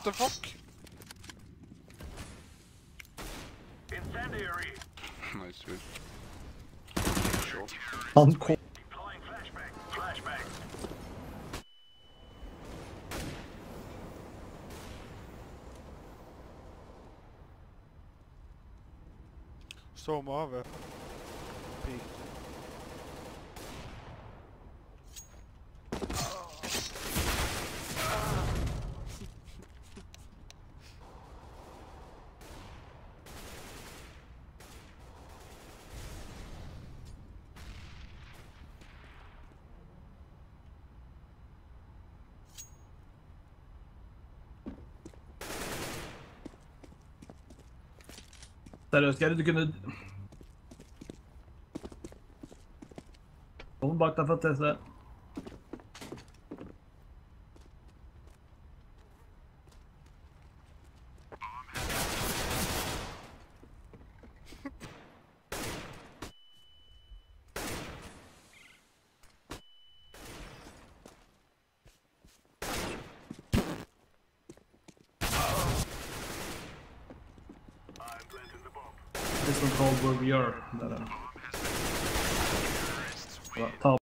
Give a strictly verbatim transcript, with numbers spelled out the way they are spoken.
What the fuck? Incendiary. Nice dude. Short. Han kom. Deploying flashbang. Flashbang. Storm over. Peak. Seriöst, ska du inte kunna... Kom bak där för att testa. This one called where we are. Där. Ta